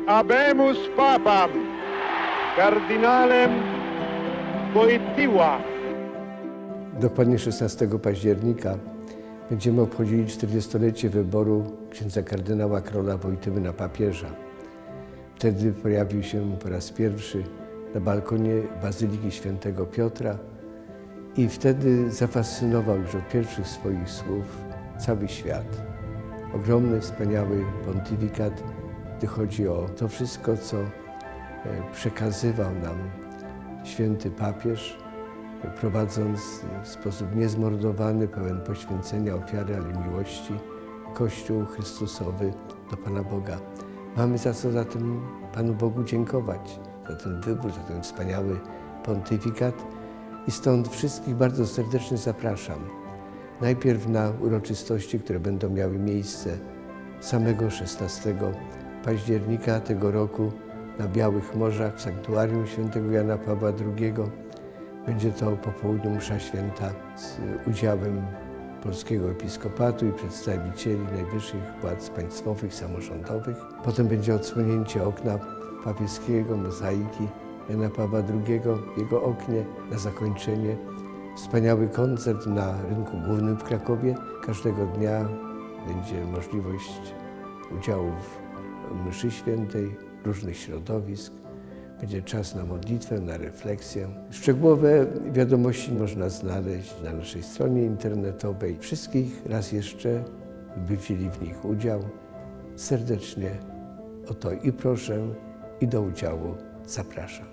Habemus Papam, kardynałem Wojtyła. Dokładnie 16 października będziemy obchodzili 40-lecie wyboru księdza kardynała Karola Wojtyły na papieża. Wtedy pojawił się po raz pierwszy na balkonie Bazyliki Świętego Piotra i wtedy zafascynował już od pierwszych swoich słów cały świat. Ogromny, wspaniały pontyfikat, gdy chodzi o to wszystko, co przekazywał nam święty papież, prowadząc w sposób niezmordowany, pełen poświęcenia, ofiary, ale miłości, Kościół Chrystusowy do Pana Boga. Mamy za co zatem Panu Bogu dziękować, za ten wybór, za ten wspaniały pontyfikat i stąd wszystkich bardzo serdecznie zapraszam. Najpierw na uroczystości, które będą miały miejsce samego 16 października tego roku na Białych Morzach w Sanktuarium Świętego Jana Pawła II. Będzie to po południu msza święta z udziałem polskiego episkopatu i przedstawicieli najwyższych władz państwowych, samorządowych. Potem będzie odsłonięcie okna papieskiego, mozaiki Jana Pawła II w jego oknie. Na zakończenie wspaniały koncert na Rynku Głównym w Krakowie. Każdego dnia będzie możliwość udziału w mszy świętej różnych środowisk. Będzie czas na modlitwę, na refleksję. Szczegółowe wiadomości można znaleźć na naszej stronie internetowej. Wszystkich raz jeszcze, by wzięli w nich udział, serdecznie o to i proszę, i do udziału zapraszam.